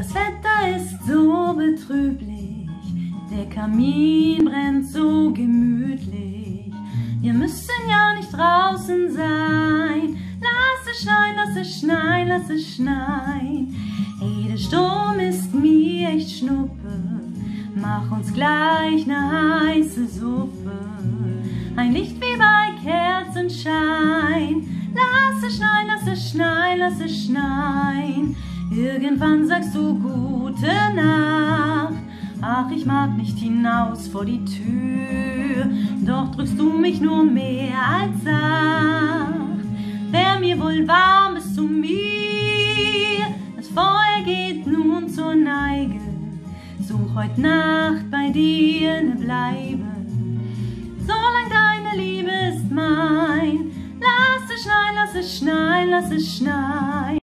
Das Wetter ist so betrüblich, der Kamin brennt so gemütlich. Wir müssen ja nicht draußen sein. Lass es schneien, lass es schneien, lass es schneien. Hey, der Sturm ist mir echt Schnuppe. Mach uns gleich ne heiße Suppe. Ein Licht wie bei Kerzenschein. Lass es schneien, lass es schneien, lass es schneien. Irgendwann sagst du gute Nacht. Ach, ich mag nicht hinaus vor die Tür, doch drückst du mich nur mehr als sacht. Wär mir wohl warm bis zu mir, das Feuer geht nun zur Neige. Such heut Nacht bei dir ne Bleibe, solang deine Liebe ist mein. Lass es schneien, lass es schneien, lass es schneien.